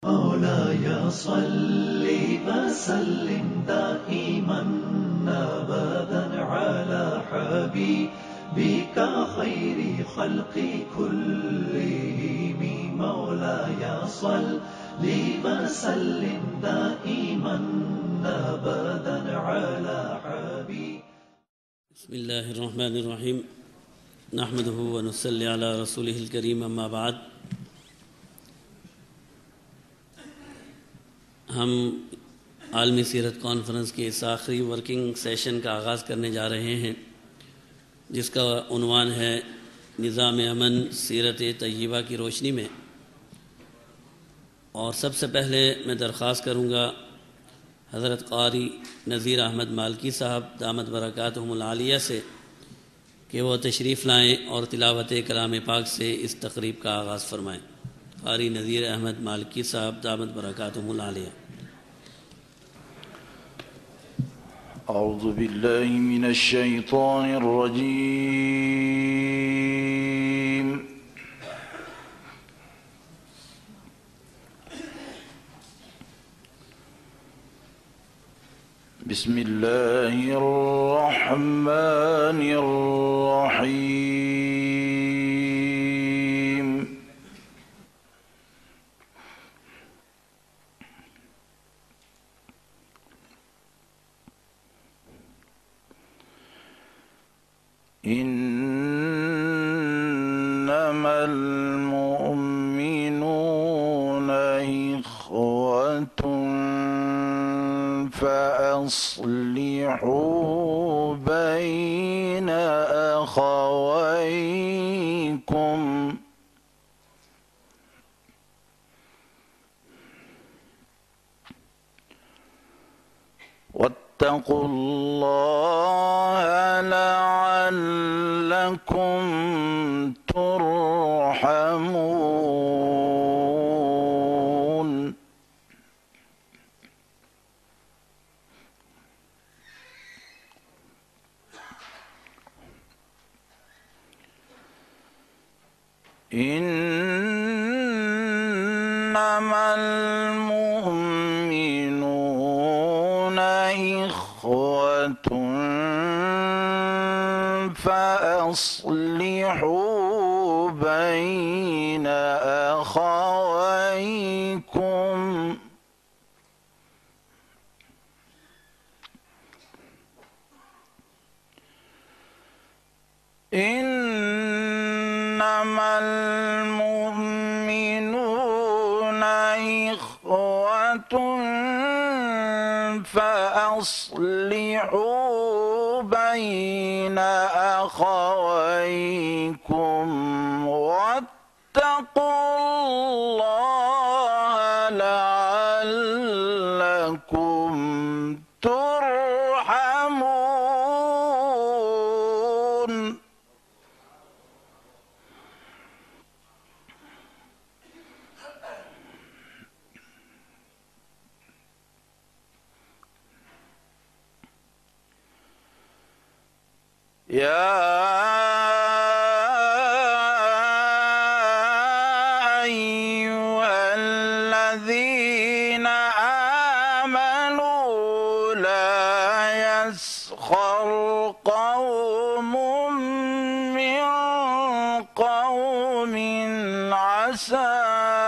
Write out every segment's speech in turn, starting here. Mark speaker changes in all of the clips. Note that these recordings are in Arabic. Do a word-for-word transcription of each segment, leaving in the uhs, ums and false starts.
Speaker 1: مولاي صل وسلم دائما أبدا على حبيبك خير خلق كلهم. مولاي صل وسلم دائما أبدا على حبيبك.
Speaker 2: بسم الله الرحمن الرحيم. نحمده ونصلي على رسوله الكريم. अम्मा बाद, हम आलमी सीरत कॉन्फ्रेंस के इस आखिरी वर्किंग सेशन का आगाज़ करने जा रहे हैं, जिसका उन्वान है निज़ाम अमन सीरत तय्यबा की रोशनी में। और सबसे पहले मैं दरख्वास्त करूँगा हज़रत क़ारी नज़ीर अहमद मालकी साहब दामत बरकातहुमुल आलिया से कि वो तशरीफ़ लाएँ और तिलावत कलाम पाक से इस तक़रीब का आगाज़ फ़रमाएँ। क़ारी नज़ीर अहमद मालकी साहब दामत बरकातहुमुल आलिया।
Speaker 3: أعوذ بالله من الشيطان الرجيم. بسم الله الرحمن الرحيم. إنما المؤمنون إخوة فأصلحوا بين أخويكم واتقوا الله لعلكم ترحمون. إنما المؤمنون إخوة فأصلحوا بين أخويكم إنما المؤمنون إخوة فأصلحوا بين أخويكم واتقوا الله لعلكم ترحمون. يا أيها الذين آمنوا لا يسخر قوم من قوم عسى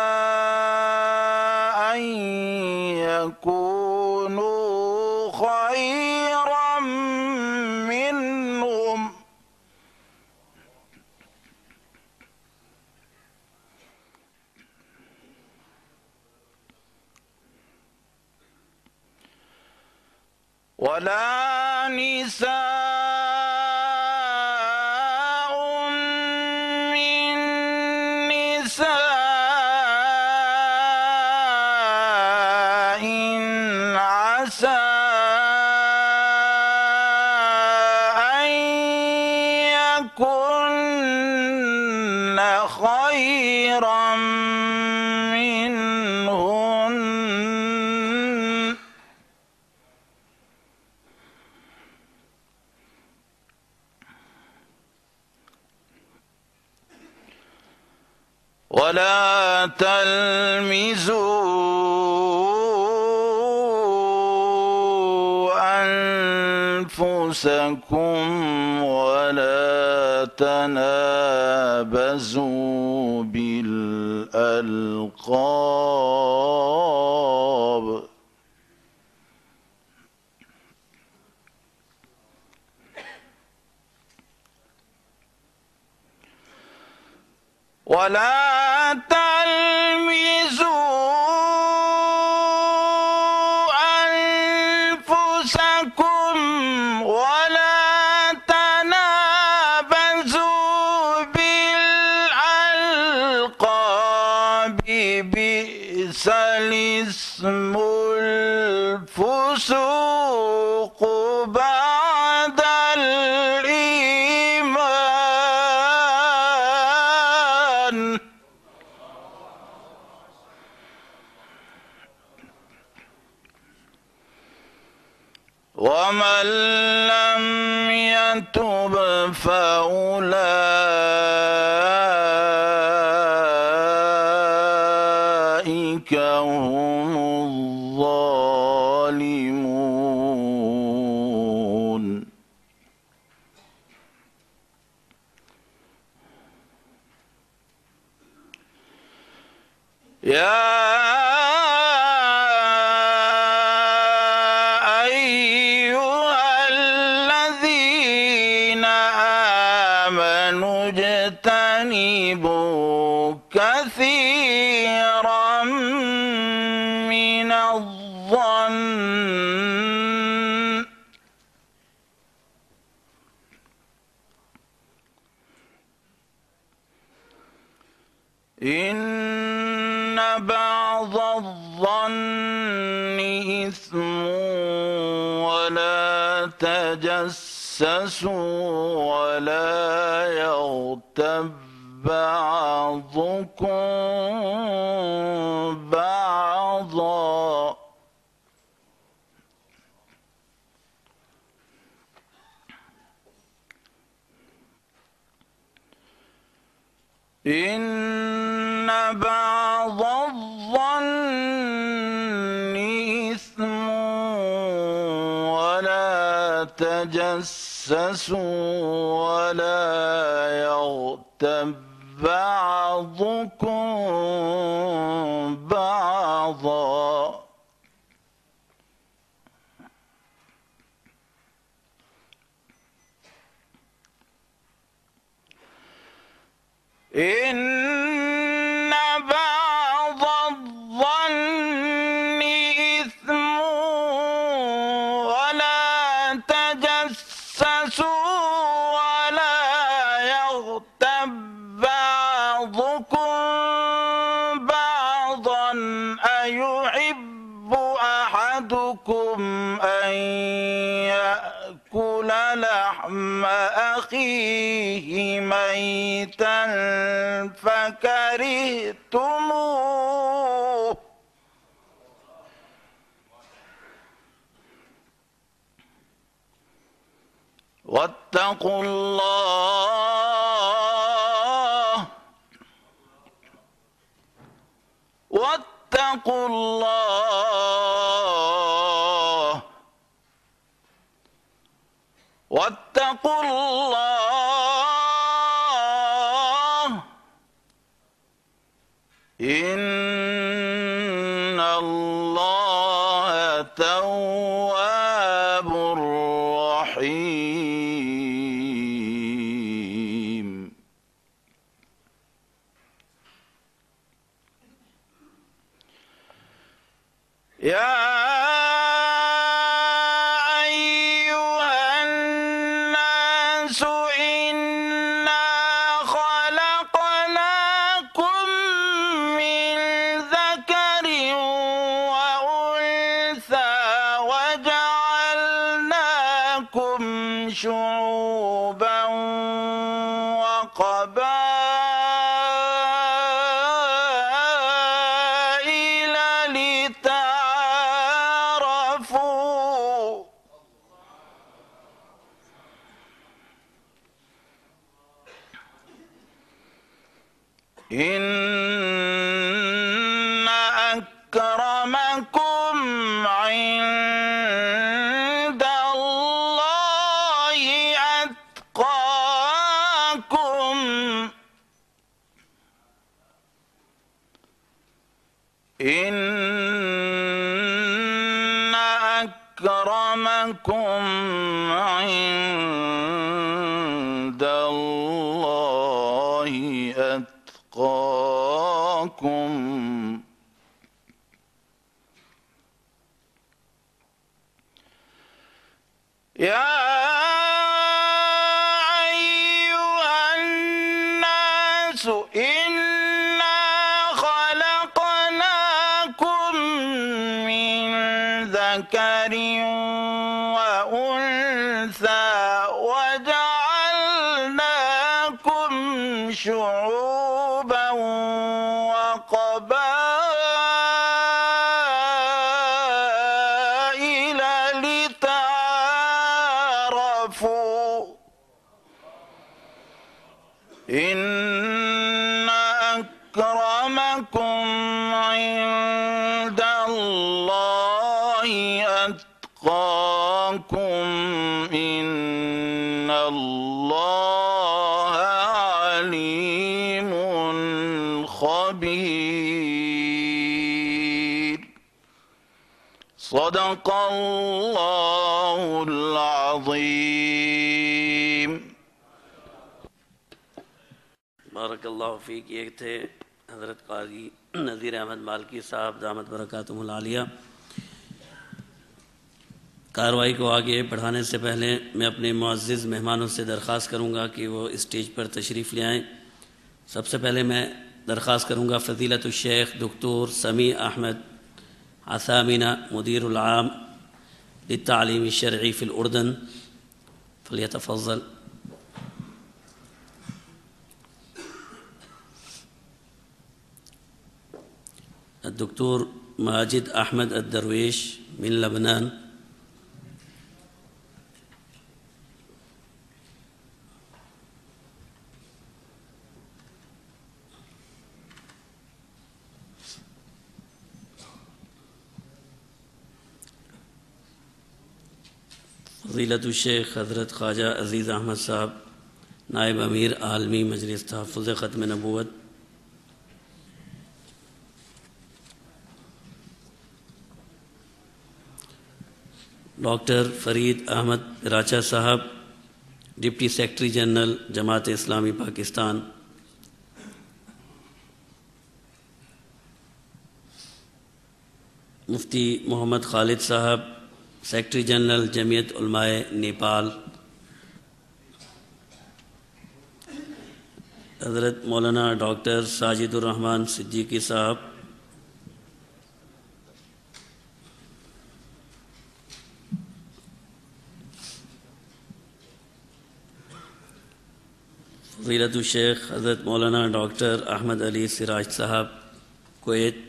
Speaker 3: أن يكونوا خيرا منهم ولا نساء من نساء عسى أن يكن خيرا منهن ولا تلمزوا أنفسكم ولا تنابزوا بالألقاب ولا تلمزوا أنفسكم ولا تنابزوا بالألقاب بئس الاسم الفسوق بعد الإيمان ومن لم يتب فأولئك هم الظالمون يا أيها الذين آمنوا اجتنبوا كثيرا من الظن إن بعض الظن إثم ولا تجسسوا ولا يغتب بعضكم بعضا إن بعض الظن إثم ولا تجسسوا ولا يغتب بعضكم بعضا إن بعض الظن إثم ولا تجسسوا ولا يغتب بعضكم بعضا أيحب أحدكم أن يأكل لحم أخيه ميتا فكرهتموه واتقوا الله واتقوا الله واتقوا الله إن الله تواب رحيم يا شعوبا وقبائل لتعارفوا إن أكرمكم عند الله إن أكرمكم عند الله أتقاكم يا أيها الناس إنا خلقناكم من ذكر وأنثى وجعلناكم شعوبا وقبائل لتعارفوا إن أكرمكم عند الله أتقاكم إن الله عليم خبير صدق الله العظيم.
Speaker 2: بارک اللہ فیک. یہ تھے حضرت قاری نذیر احمد مالکی صاحب دامت برکاتہم العالیہ. کارروائی کو آگے بڑھانے سے پہلے میں اپنے معزز مہمانوں سے درخواست کروں گا کہ وہ اسٹیج پر تشریف لے آئیں. سب سے پہلے میں درخواست کروں گا فضیلت الشیخ دکتور سمیع احمد عثامینہ مدیر العام للتعلیم الشرعی فی الاردن فلیتفضل. الدكتور ماجد أحمد الدرويش من لبنان. فضیلت الشیخ حضرت خواجہ عزیز احمد صاحب نائب امیر عالمی مجلس تحفظ ختم نبوت. ڈاکٹر فرید احمد راچا صاحب ڈپٹی سیکرٹری جنرل جماعت اسلامی پاکستان. مفتی محمد خالد صاحب سیکرٹری جنرل جمعیت علماء نیپال. حضرت مولانا ڈاکٹر ساجد الرحمن صدیقی صاحب فضیلت الشیخ حضرت مولانا ڈاکٹر احمد علی سراج صاحب کویت.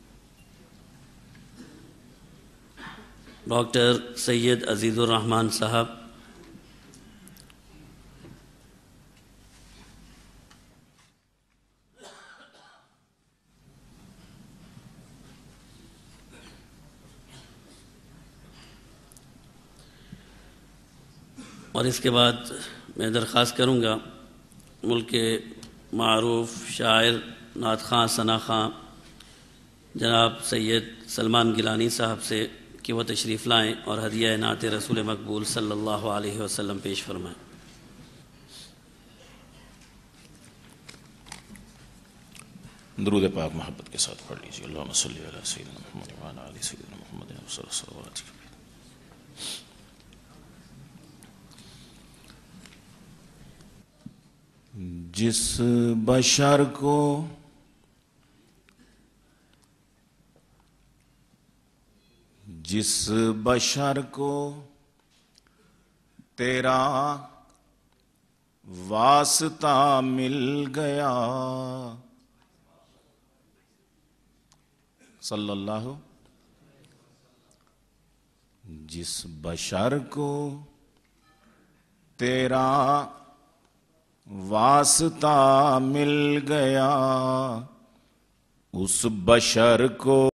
Speaker 2: ڈاکٹر سید عزیز الرحمن صاحب. اور اس کے بعد میں درخواست کروں گا ملک کے معروف شاعر نعت خواں ثنا خواں جناب سید سلمان گیلانی صاحب سے کہ وہ تشریف لائیں اور ہدیہ نعت رسول مقبول صلی اللہ علیہ وسلم پیش فرمائیں.
Speaker 4: درود پاک محبت کے ساتھ پڑھ لیجیے. اللہم صلی علی سیدنا محمد وعلی آل سیدنا محمد وسلم صلوات. جس بشر کو جس بشر کو تیرا واسطہ مل گیا صلی اللہ. جس بشر کو تیرا واسطہ مل گیا اس بشر کو